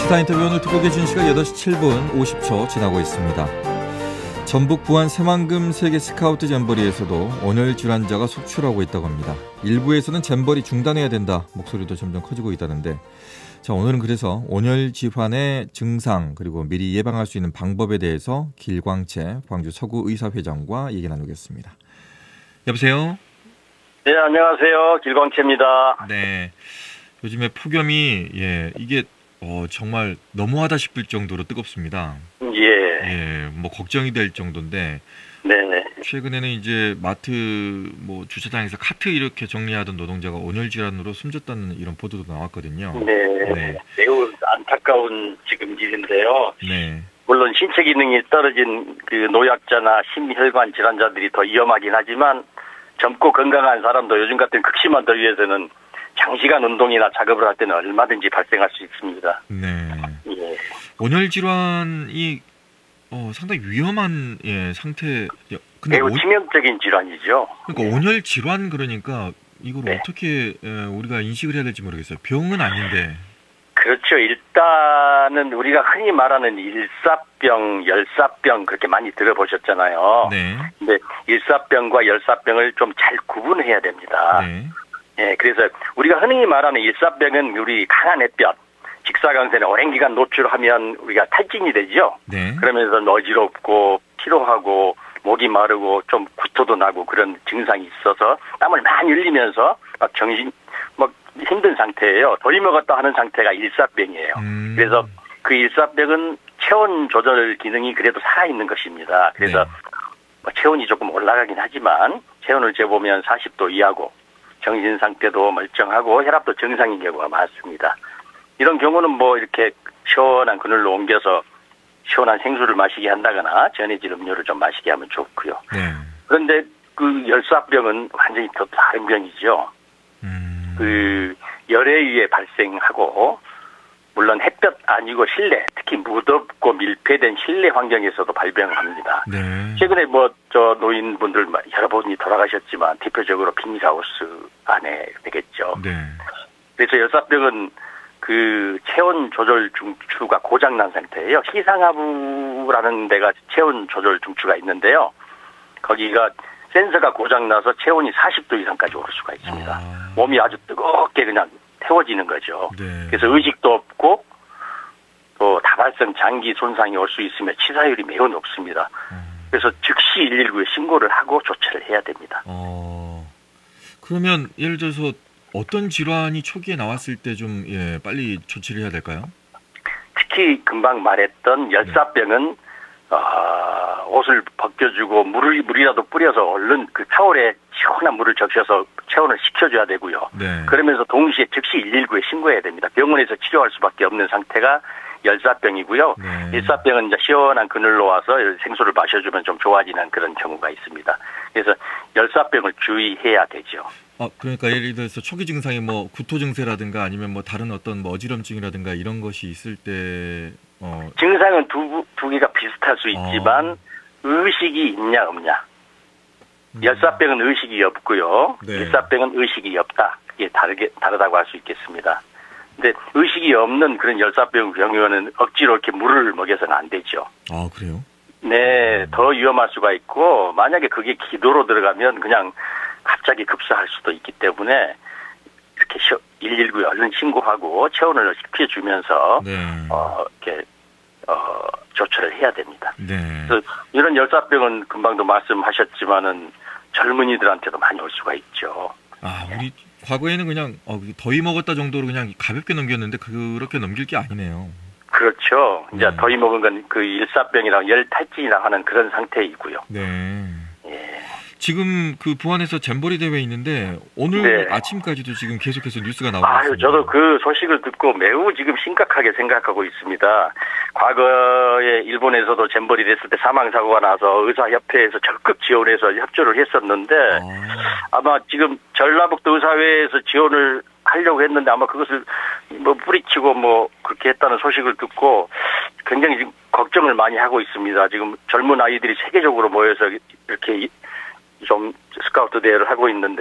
스타 인터뷰 오늘 듣고 계신 시각 8시 7분 50초 지나고 있습니다. 전북 부안 새만금 세계 스카우트 잼버리에서도 온열 질환자가 속출하고 있다고 합니다. 일부에서는 잼버리 중단해야 된다 목소리도 점점 커지고 있다는데, 자, 오늘은 그래서 온열 질환의 증상 그리고 미리 예방할 수 있는 방법에 대해서 길광채 광주 서구의사회장과 얘기 나누겠습니다. 여보세요? 네, 안녕하세요. 길광채입니다. 네, 요즘에 폭염이 이게 정말 너무하다 싶을 정도로 뜨겁습니다. 예, 뭐 걱정이 될 정도인데. 네. 최근에는 이제 마트 뭐 주차장에서 카트 이렇게 정리하던 노동자가 온열 질환으로 숨졌다는 이런 보도도 나왔거든요. 네. 매우 안타까운 지금 일인데요. 네. 물론 신체 기능이 떨어진 그 노약자나 심혈관 질환자들이 더 위험하긴 하지만 젊고 건강한 사람도 요즘 같은 극심한 더위에서는 장시간 운동이나 작업을 할 때는 얼마든지 발생할 수 있습니다. 네. 예. 온열 질환이 상당히 위험한 상태. 근데 매우 치명적인 질환이죠. 그러니까 온열 질환 그러니까 이걸 네. 어떻게 우리가 인식을 해야 될지 모르겠어요. 병은 아닌데. 그렇죠. 일단은 우리가 흔히 말하는 일사병, 열사병 그렇게 많이 들어보셨잖아요. 네. 근데 일사병과 열사병을 좀 잘 구분해야 됩니다. 네. 예, 그래서 우리가 흔히 말하는 일사병은 우리 강한 햇볕, 직사광선에 오랜 기간 노출하면 우리가 탈진이 되죠. 네. 그러면서 어지럽고 피로하고 목이 마르고 좀 구토도 나고 그런 증상이 있어서 땀을 많이 흘리면서 막 정신 막 힘든 상태예요. 돌이 먹었다 하는 상태가 일사병이에요. 그래서 그 일사병은 체온 조절 기능이 그래도 살아있는 것입니다. 그래서 뭐 체온이 조금 올라가긴 하지만 체온을 재보면 40도 이하고 정신 상태도 멀쩡하고 혈압도 정상인 경우가 많습니다. 이런 경우는 뭐 이렇게 시원한 그늘로 옮겨서 시원한 생수를 마시게 한다거나 전해질 음료를 좀 마시게 하면 좋고요. 네. 그런데 그 열사병은 완전히 또 다른 병이죠. 그 열에 의해 발생하고 물론 햇볕 아니고 실내, 특히 무덥고 밀폐된 실내 환경에서도 발병합니다. 네. 최근에 뭐 저 노인분들 여러분이 돌아가셨지만 대표적으로 빈니사우스 안에 되겠죠. 네. 그래서 열사병은 그 체온 조절 중추가 고장난 상태예요. 시상하부라는 데가 체온 조절 중추가 있는데요. 거기가 센서가 고장나서 체온이 40도 이상까지 오를 수가 있습니다. 몸이 아주 뜨겁게 그냥 태워지는 거죠. 네. 그래서 의식도 없고 또 다발성 장기 손상이 올 수 있으며 치사율이 매우 높습니다. 그래서 즉시 119에 신고를 하고 조처를 해야 됩니다. 그러면 예를 들어서 어떤 질환이 초기에 나왔을 때 좀 빨리 조치를 해야 될까요? 특히 금방 말했던 열사병은 옷을 벗겨주고 물이라도 뿌려서 얼른 그 타월에 시원한 물을 적셔서 체온을 식혀줘야 되고요. 네. 그러면서 동시에 즉시 119에 신고해야 됩니다. 병원에서 치료할 수밖에 없는 상태가 열사병이고요. 네. 일사병은 이제 시원한 그늘로 와서 생수를 마셔주면 좀 좋아지는 그런 경우가 있습니다. 그래서 열사병을 주의해야 되죠. 그러니까 예를 들어서 초기 증상이 뭐 구토 증세라든가 아니면 뭐 다른 어떤 뭐 어지럼증이라든가 이런 것이 있을 때 증상은 두 개가 비슷할 수 있지만 의식이 있냐 없냐. 열사병은 의식이 없고요. 네. 일사병은 의식이 없다. 이게 다르다고 할 수 있겠습니다. 근데 의식이 없는 그런 열사병 경우에는 억지로 이렇게 물을 먹여서는 안 되죠. 아, 그래요? 네, 더 위험할 수가 있고 만약에 그게 기도로 들어가면 그냥 갑자기 급사할 수도 있기 때문에 이렇게 119에 얼른 신고하고 체온을 식혀주면서 이렇게 조처를 해야 됩니다. 네. 그래서 이런 열사병은 금방도 말씀하셨지만은 젊은이들한테도 많이 올 수가 있죠. 우리 과거에는 그냥 더위 먹었다 정도로 그냥 가볍게 넘겼는데 그렇게 넘길 게 아니네요. 그렇죠. 이제 더위 먹은 건 그 일사병이랑 열탈진이랑 하는 그런 상태이고요. 네. 예. 지금 그 부안에서 잼버리 대회 있는데 오늘 아침까지도 지금 계속해서 뉴스가 나오고 있습니다. 저도 그 소식을 듣고 매우 지금 심각하게 생각하고 있습니다. 과거에 일본에서도 잼버리 됐을 때 사망사고가 나서 의사협회에서 적극 지원해서 협조를 했었는데 아마 지금 전라북도 의사회에서 지원을 하려고 했는데 아마 그것을 뭐 뿌리치고 뭐 그렇게 했다는 소식을 듣고 굉장히 지금 걱정을 많이 하고 있습니다. 지금 젊은 아이들이 세계적으로 모여서 이렇게 좀 스카우트 대회를 하고 있는데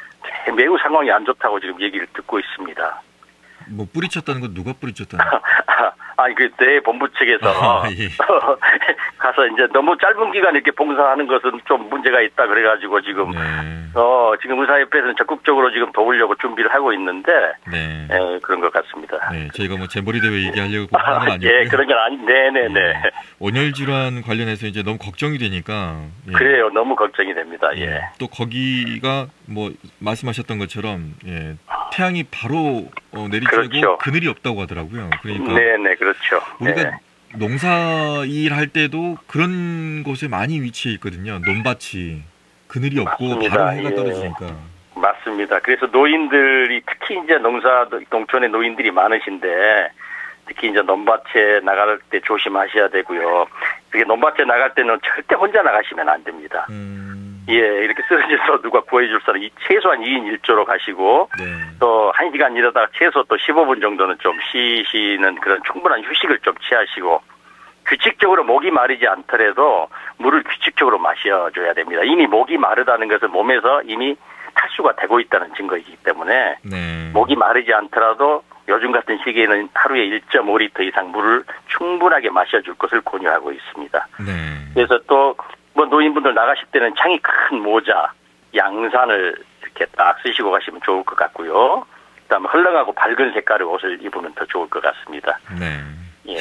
매우 상황이 안 좋다고 지금 얘기를 듣고 있습니다. 뭐 뿌리쳤다는 건 누가 뿌리쳤다는? 아니 그때 본부 측에서 예. 가서 이제 너무 짧은 기간 이렇게 봉사하는 것은 좀 문제가 있다 그래가지고 지금 네. 지금 의사협회에서는 적극적으로 지금 도우려고 준비를 하고 있는데 네. 그런 것 같습니다. 네, 저희가 뭐 잼버리 대회 얘기하려고 하는 건 아니고요. 예, 그런 건 아니. 네네네. 예. 온열 질환 관련해서 이제 너무 걱정이 되니까. 예. 그래요, 너무 걱정이 됩니다. 예. 또 거기가 뭐 말씀하셨던 것처럼 태양이 바로 내리쬐고 그렇죠. 그늘이 없다고 하더라고요. 그러니까 네네, 그렇죠. 우리가 네. 농사 일할 때도 그런 곳에 많이 위치해 있거든요. 논밭이 그늘이 없고 맞습니다. 바로 해가 예. 떨어지니까. 맞습니다. 그래서 노인들이 특히 이제 농촌의 노인들이 많으신데 특히 이제 논밭에 나갈 때 조심하셔야 되고요. 그게 논밭에 나갈 때는 절대 혼자 나가시면 안 됩니다. 예, 이렇게 쓰러져서 누가 구해줄 사람 최소한 2인 1조로 가시고 네. 또 1시간 일하다가 최소 또 15분 정도는 좀 쉬시는 그런 충분한 휴식을 좀 취하시고 규칙적으로 목이 마르지 않더라도 물을 규칙적으로 마셔줘야 됩니다. 이미 목이 마르다는 것은 몸에서 이미 탈수가 되고 있다는 증거이기 때문에 네. 목이 마르지 않더라도 요즘 같은 시기에는 하루에 1.5리터 이상 물을 충분하게 마셔줄 것을 권유하고 있습니다. 네. 그래서 또 뭐 노인분들 나가실 때는 창이 큰 모자, 양산을 이렇게 딱 쓰시고 가시면 좋을 것 같고요. 그다음에 헐렁하고 밝은 색깔의 옷을 입으면 더 좋을 것 같습니다. 네. 예.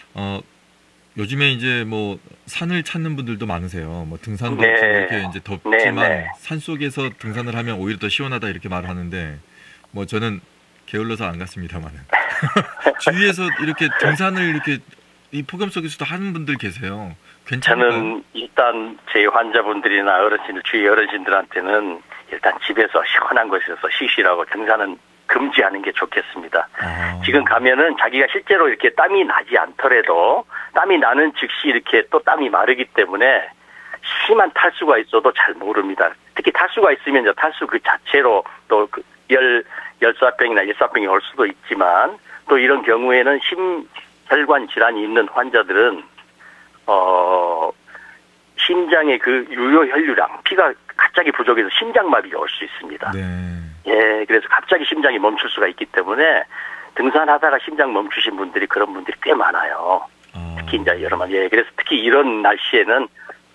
요즘에 이제 뭐 산을 찾는 분들도 많으세요. 뭐 등산도 네. 이렇게 이제 덥지만 네. 산 속에서 등산을 하면 오히려 더 시원하다 이렇게 말을 하는데 뭐 저는 게을러서 안 갔습니다만은 주위에서 이렇게 등산을 이렇게 이 폭염 속에서도 하는 분들 계세요. 괜찮을까요? 저는 일단 제 환자분들이나 어르신들, 주위 어르신들한테는 일단 집에서 시원한 곳에서 쉬시라고 등산은 금지하는 게 좋겠습니다. 지금 가면은 자기가 실제로 이렇게 땀이 나지 않더라도 땀이 나는 즉시 이렇게 또 땀이 마르기 때문에 심한 탈수가 있어도 잘 모릅니다. 특히 탈수가 있으면 이제 탈수 그 자체로 또 그 열사병이나 일사병이 올 수도 있지만 또 이런 경우에는 심혈관 질환이 있는 환자들은 심장의 그 유효 혈류량, 피가 갑자기 부족해서 심장마비가 올 수 있습니다. 네. 예, 그래서 갑자기 심장이 멈출 수가 있기 때문에 등산하다가 심장 멈추신 분들이 그런 분들이 꽤 많아요. 특히 이제 여러분, 그래서 특히 이런 날씨에는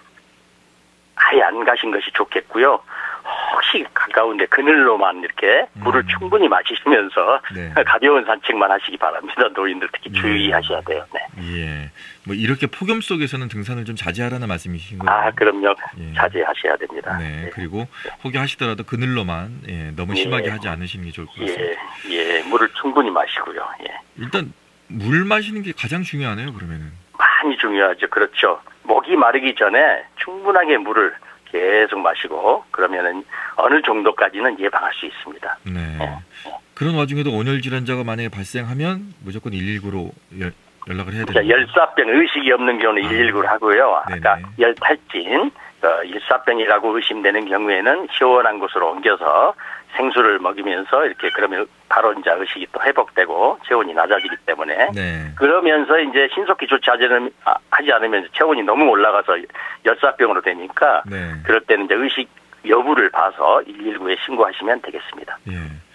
아예 안 가신 것이 좋겠고요. 혹시 가까운데 그늘로만 이렇게 물을 충분히 마시면서 네. 가벼운 산책만 하시기 바랍니다. 노인들 특히 주의하셔야 돼요. 네. 예. 뭐 이렇게 폭염 속에서는 등산을 좀 자제하라는 말씀이신 거예요? 그럼요. 예. 자제하셔야 됩니다. 네. 네. 그리고 혹여 하시더라도 그늘로만 너무 심하게 하지 않으시는 게 좋을 것 같습니다. 예, 물을 충분히 마시고요. 예. 일단 물 마시는 게 가장 중요하네요. 그러면은. 많이 중요하죠. 그렇죠. 목이 마르기 전에 충분하게 물을 계속 마시고 그러면은 어느 정도까지는 예방할 수 있습니다. 네. 그런 와중에도 온열 질환자가 만약에 발생하면 무조건 119로 연락을 해야 됩니다. 열사병 의식이 없는 경우는 119를 하고요. 네네. 아까 열탈진 일사병이라고 의심되는 경우에는 시원한 곳으로 옮겨서 생수를 먹이면서 이렇게 그러면 바로 이제 의식이 또 회복되고 체온이 낮아지기 때문에 네. 그러면서 이제 신속히 조치하지 않으면 체온이 너무 올라가서 열사병으로 되니까 네. 그럴 때는 이제 의식 여부를 봐서 119에 신고하시면 되겠습니다. 예.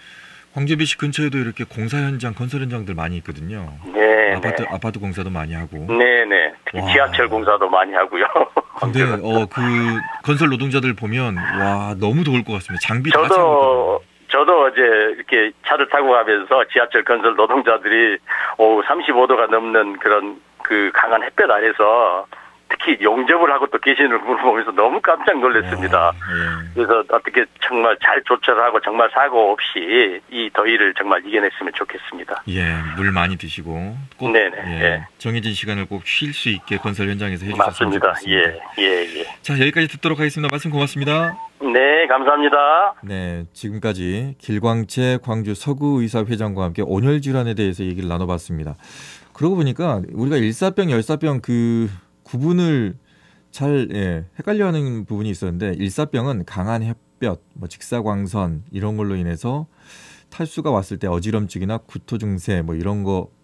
황제비씨 근처에도 이렇게 공사 현장, 건설 현장들 많이 있거든요. 네. 아파트 공사도 많이 하고. 네네. 특히 지하철 공사도 많이 하고요. 근데 그 건설 노동자들 보면 와 너무 더울 것 같습니다. 장비 다 차고. 저도 어제 이렇게 차를 타고 가면서 지하철 건설 노동자들이 35도가 넘는 그런 그 강한 햇볕 아래서 특히 용접을 하고 또 계시는 분을 보면서 너무 깜짝 놀랐습니다. 예. 그래서 어떻게 정말 잘 조처를 하고 정말 사고 없이 이 더위를 정말 이겨냈으면 좋겠습니다. 예, 물 많이 드시고 꼭 정해진 시간을 꼭 쉴 수 있게 건설 현장에서 해주셨으면 맞습니다. 좋겠습니다. 예. 자, 여기까지 듣도록 하겠습니다. 말씀 고맙습니다. 네, 감사합니다. 네, 지금까지 길광채 광주 서구의사회장과 함께 온열 질환에 대해서 얘기를 나눠봤습니다. 그러고 보니까 우리가 일사병, 열사병 그 구분을 잘 헷갈려하는 부분이 있었는데 일사병은 강한 햇볕, 뭐 직사광선 이런 걸로 인해서 탈수가 왔을 때 어지럼증이나 구토 증세 뭐 이런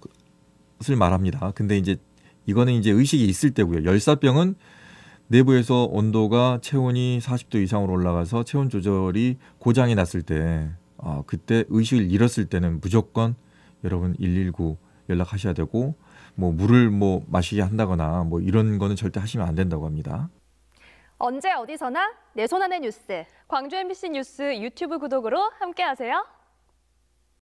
것을 말합니다. 근데 이제 이거는 이제 의식이 있을 때고요. 열사병은 내부에서 온도가 체온이 40도 이상으로 올라가서 체온 조절이 고장이 났을 때 그때 의식을 잃었을 때는 무조건 여러분 119 연락하셔야 되고 뭐 물을 뭐 마시게 한다거나 뭐 이런 거는 절대 하시면 안 된다고 합니다. 언제 어디서나 내 손 안의 뉴스. 광주 MBC 뉴스 유튜브 구독으로 함께하세요.